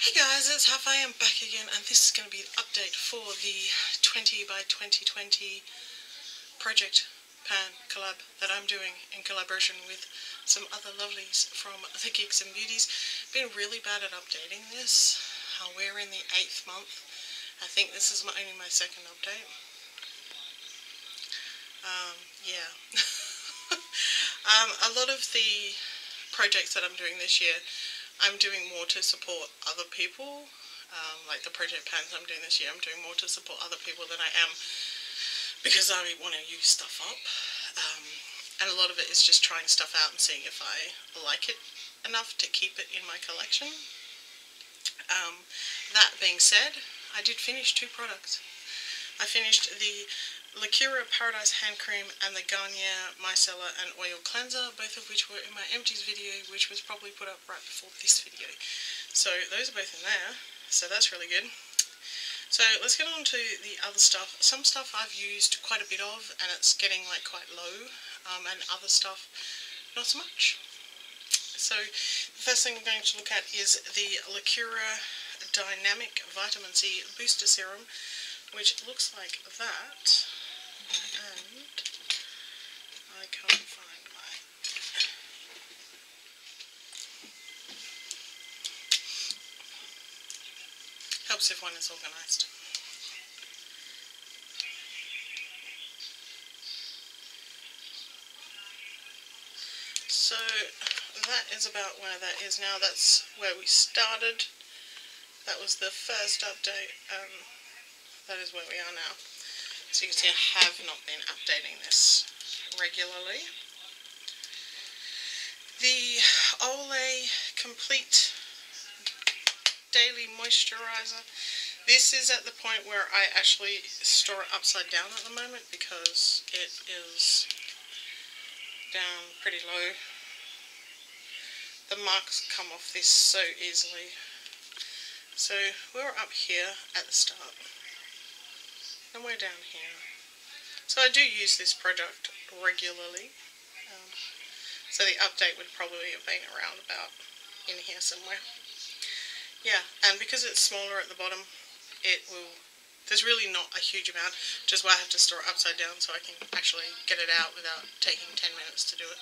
Hey guys, it's Half. I am back again, and this is going to be an update for the 20 by 2020 project pan collab that I'm doing in collaboration with some other lovelies from the Geeks and Beauties. Been really bad at updating this. We're in the 8th month. I think this is only my second update. Yeah. A lot of the projects that I'm doing this year, I'm doing more to support other people. Like the project pans I'm doing this year, I'm doing more to support other people than I am because I want to use stuff up. And a lot of it is just trying stuff out and seeing if I like it enough to keep it in my collection. That being said, I did finish 2 products. I finished the Lacura Paradise Hand Cream and the Garnier Micellar and Oil Cleanser, both of which were in my empties video, which was probably put up right before this video. So those are both in there, so that's really good. So let's get on to the other stuff. Some stuff I've used quite a bit of, and it's getting like quite low, and other stuff not so much. So the first thing we're going to look at is the Lacura Dynamic Vitamin C Booster Serum, which looks like that. And I can't find my... Helps if one is organised. So that is about where that is now. That's where we started. That was the first update. That is where we are now. So you can see I have not been updating this regularly. The Olay Complete Daily Moisturiser. This is at the point where I actually store it upside down at the moment because it is down pretty low. The marks come off this so easily. So we're up here at the start. And we're down here. So I do use this product regularly. So the update would probably have been around about in here somewhere. Yeah, and because it's smaller at the bottom, there's really not a huge amount, which is why I have to store it upside down so I can actually get it out without taking 10 minutes to do it.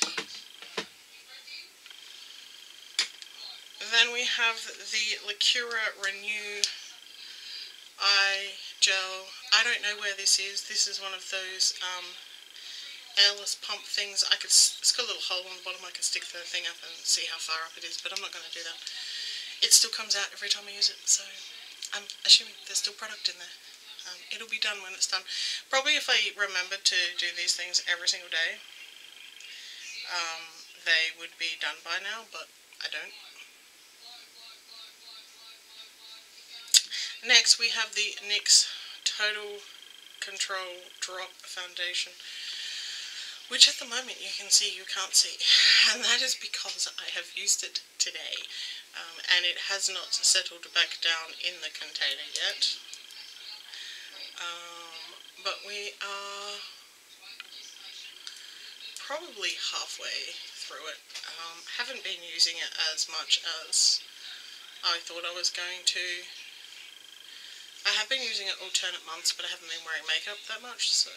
Then we have the Lacura Renew Eye Gel. I don't know where this is. This is one of those airless pump things. It's got a little hole on the bottom. I can stick the thing up and see how far up it is, but I'm not going to do that. It still comes out every time I use it, so I'm assuming there's still product in there. It'll be done when it's done. Probably if I remembered to do these things every single day, they would be done by now, but I don't. Next we have the NYX Total Control Drop Foundation, which at the moment you can see you can't see, and that is because I have used it today, and it has not settled back down in the container yet, but we are probably halfway through it. Haven't been using it as much as I thought I was going to. I have been using it alternate months, but I haven't been wearing makeup that much, so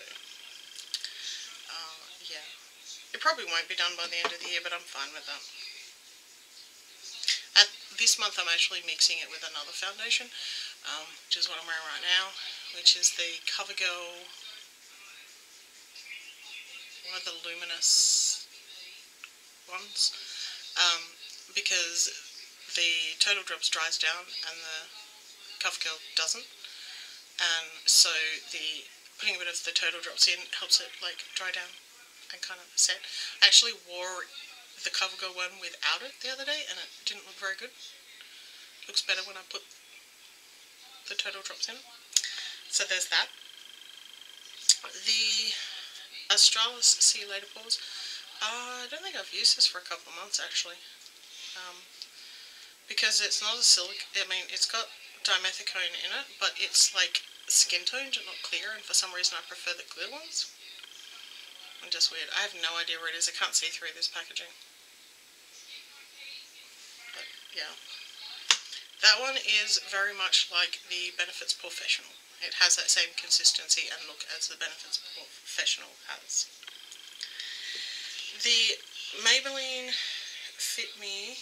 yeah. It probably won't be done by the end of the year, but I'm fine with that. This month I'm actually mixing it with another foundation, which is what I'm wearing right now, which is the CoverGirl, one of the luminous ones, because the Total Drops dries down and the CoverGirl doesn't, and so putting a bit of the Total Drops in helps it like dry down and kind of set. I actually wore the CoverGirl one without it the other day and it didn't look very good. Looks better when I put the Total Drops in. So there's that. The Australis Sea Later Pause. I don't think I've used this for a couple of months actually, because it's not a I mean, it's got dimethicone in it, but it's like skin toned and not clear, and for some reason I prefer the clear ones. I'm just weird. I have no idea where it is. I can't see through this packaging. But yeah. That one is very much like the Benefits Professional. It has that same consistency and look as the Benefits Professional has. The Maybelline Fit Me,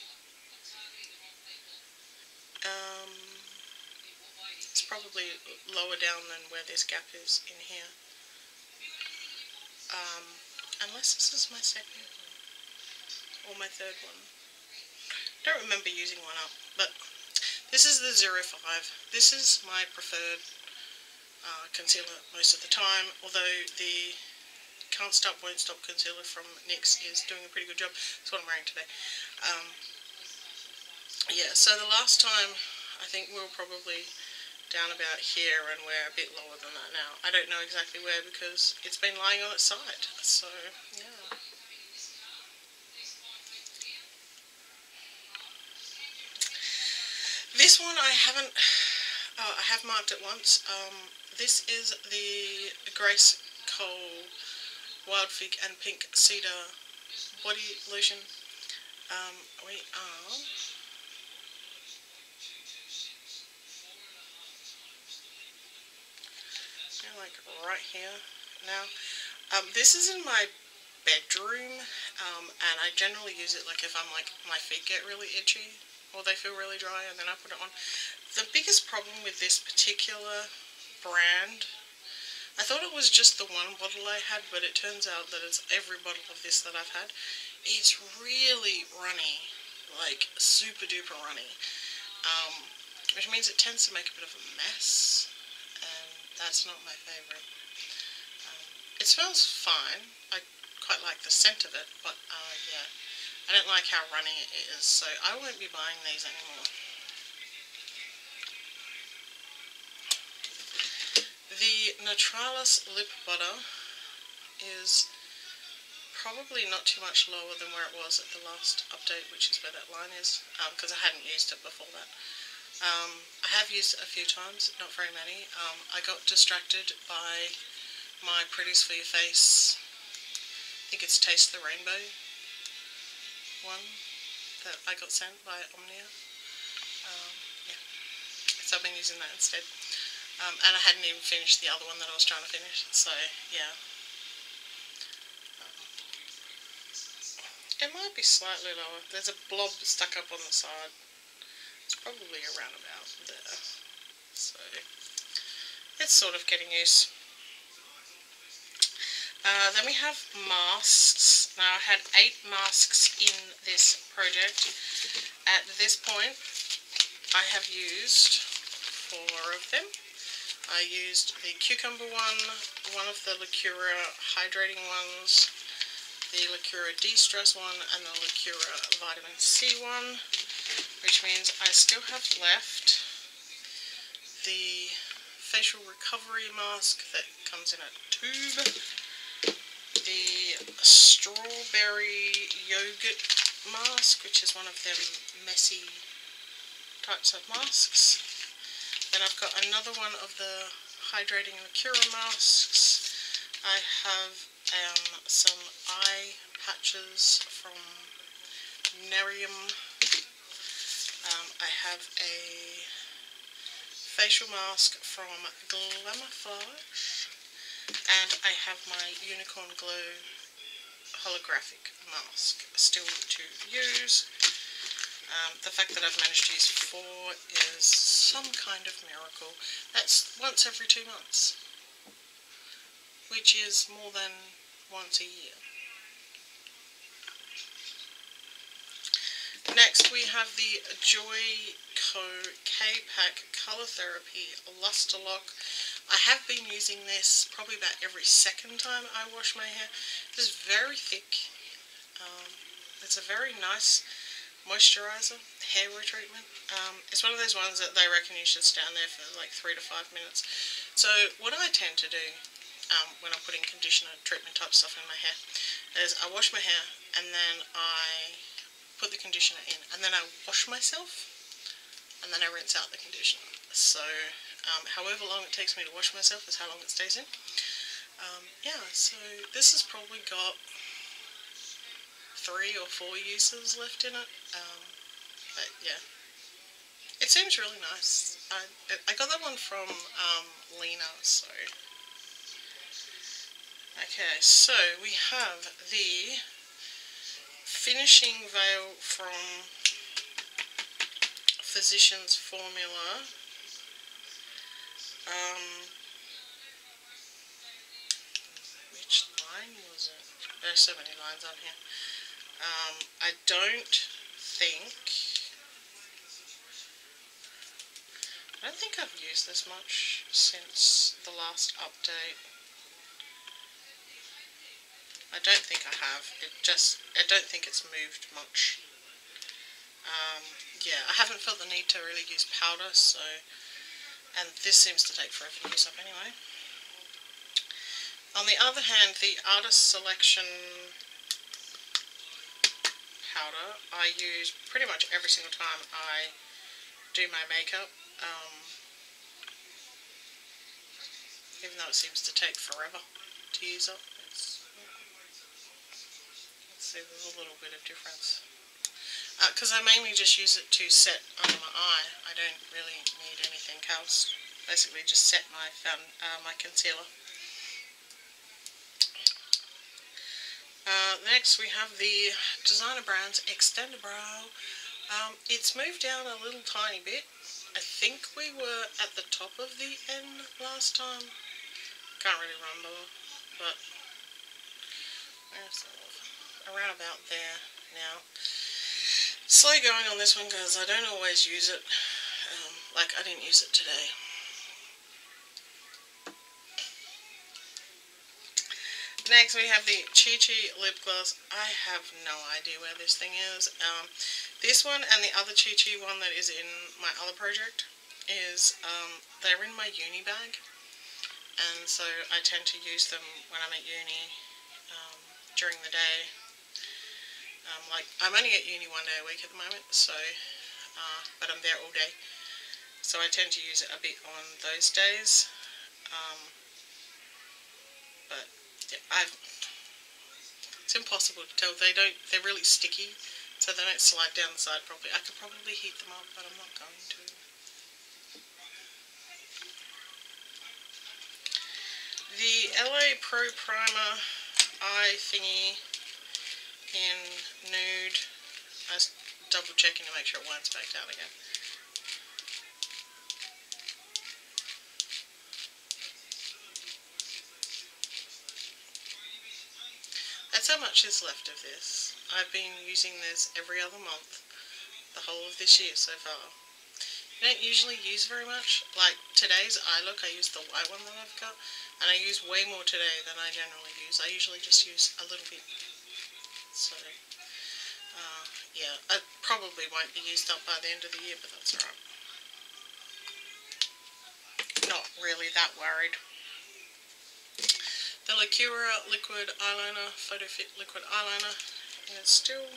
it's probably lower down than where this gap is in here. Unless this is my second one, or my third one. I don't remember using one up, but this is the 05. This is my preferred concealer most of the time, although the Can't Stop Won't Stop concealer from NYX is doing a pretty good job. That's what I'm wearing today. Yeah, so the last time I think we were probably down about here, and we're a bit lower than that now. I don't know exactly where because it's been lying on its side, so yeah. This one I haven't, I have marked it once. This is the Grace Cole Wild Fig and Pink Cedar Body Lotion. We are like right here now. This is in my bedroom, and I generally use it like if I'm like, my feet get really itchy or they feel really dry, and then I put it on. The biggest problem with this particular brand, I thought it was just the one bottle I had, but it turns out that it's every bottle of this that I've had. It's really runny, like super duper runny, which means it tends to make a bit of a mess, and that's not my favourite. It smells fine. I quite like the scent of it, but yeah, I don't like how runny it is, so I won't be buying these anymore. The Naturalis Lip Butter is probably not too much lower than where it was at the last update, which is where that line is, because I hadn't used it before that. I have used it a few times, not very many. I got distracted by my Pretties for Your Face, I think it's Taste the Rainbow one that I got sent by Omnia. Yeah, so I've been using that instead. And I hadn't even finished the other one that I was trying to finish, so yeah. It might be slightly lower. There's a blob stuck up on the side. It's probably around about there. So it's sort of getting used. Then we have masks. Now I had 8 masks in this project. At this point I have used 4 of them. I used the cucumber one of the Lacura hydrating ones, the Lacura de-stress one, and the Lacura vitamin C one, which means I still have left the facial recovery mask that comes in a tube, the strawberry yogurt mask, which is one of them messy types of masks. Then I've got another one of the hydrating Lacura masks. I have some eye patches from Nerium. I have a facial mask from Glamourfage, and I have my Unicorn Glow holographic mask still to use. The fact that I've managed to use 4 is some kind of miracle. That's once every 2 months, which is more than once a year. Next we have the Joico K-Pack Colour Therapy Luster Lock. I have been using this probably about every second time I wash my hair. This is very thick. It's a very nice moisturizer, hair retreatment. It's one of those ones that they reckon you should stand there for like 3 to 5 minutes. So what I tend to do when I'm putting conditioner treatment type stuff in my hair is I wash my hair, and then I put the conditioner in, and then I wash myself, and then I rinse out the conditioner. So however long it takes me to wash myself is how long it stays in. Yeah, so this has probably got 3 or 4 uses left in it, but yeah, it seems really nice. I got that one from Lena, so... Okay, so we have the finishing veil from Physicians Formula. Which line was it? There's so many lines on here. I don't think I've used this much since the last update. I don't think I have. I don't think it's moved much. Yeah, I haven't felt the need to really use powder, so, and this seems to take forever to use up anyway. On the other hand, the Artist Selection powder I use pretty much every single time I do my makeup, even though it seems to take forever to use up. Let's see, there's a little bit of difference. Because I mainly just use it to set under my eye. I don't really need anything else. Basically just set my concealer. Next we have the Designer Brands Extender Brow. It's moved down a little tiny bit. I think we were at the top of the N last time. Can't really remember, but sort of around about there now. Slow going on this one because I don't always use it. Like I didn't use it today. Next we have the Chi Chi lip gloss. I have no idea where this thing is. This one and the other Chi Chi one that is in my other project is, they're in my uni bag. And so I tend to use them when I'm at uni during the day. Like, I'm only at uni 1 day a week at the moment, so, but I'm there all day. So I tend to use it a bit on those days. But yeah, it's impossible to tell. They're really sticky, so they don't slide down the side properly. I could probably heat them up, but I'm not going to. The LA Pro Primer eye thingy in nude. I was double checking to make sure it winds back down again. That's how much is left of this. I've been using this every other month the whole of this year so far. I don't usually use very much. Like today's eye look, I used the white one that I've got, and I use way more today than I generally use. I usually just use a little bit. So, yeah, it probably won't be used up by the end of the year, but that's alright. Not really that worried. The Lacura Liquid Eyeliner, Photo Fit Liquid Eyeliner, and it's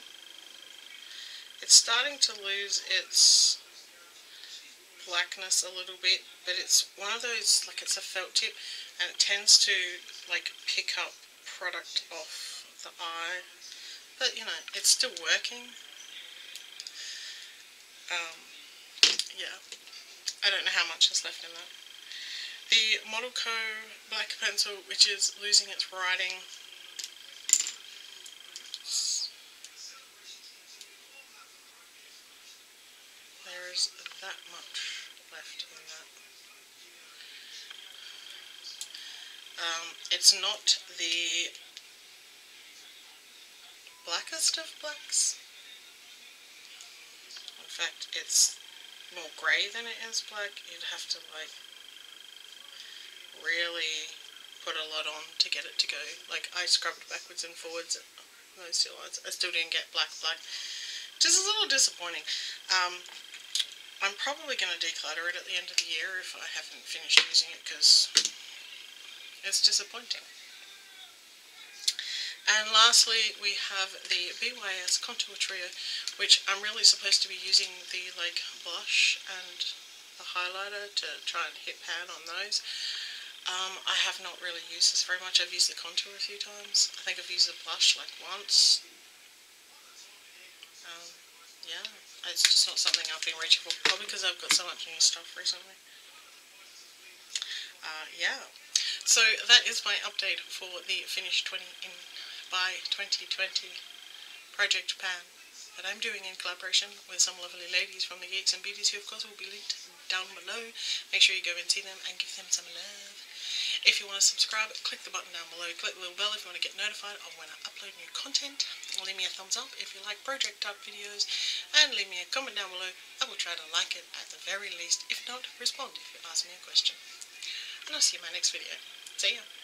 starting to lose its blackness a little bit, but it's one of those, like it's a felt tip, and it tends to, like, pick up product off the eye. But, you know, it's still working. Yeah. I don't know how much is left in that. The Model Co. Black Pencil, which is losing its writing. There is that much left in that. It's not the blackest of blacks. In fact, it's more grey than it is black. You'd have to, like, really put a lot on to get it to go. Like, I scrubbed backwards and forwards at those two lines. I still didn't get black, which is a little disappointing. I'm probably going to declutter it at the end of the year if I haven't finished using it, because it's disappointing. And lastly, we have the BYS Contour Trio, which I'm really supposed to be using the, like, blush and the highlighter to try and hit pan on those. I have not really used this very much. I've used the contour a few times. I think I've used the blush like once. Yeah, I it's just not something I've been reaching for, probably because I've got so much new stuff recently. Yeah, so that is my update for the Finish 20 in by 2020 Project Japan that I'm doing in collaboration with some lovely ladies from the Geeks and Beauties, who of course will be linked down below. Make sure you go and see them and give them some love. If you want to subscribe, click the button down below, click the little bell if you want to get notified of when I upload new content. Leave me a thumbs up if you like project type videos, and leave me a comment down below. I will try to like it at the very least, if not, respond if you ask me a question. And I'll see you in my next video. See ya!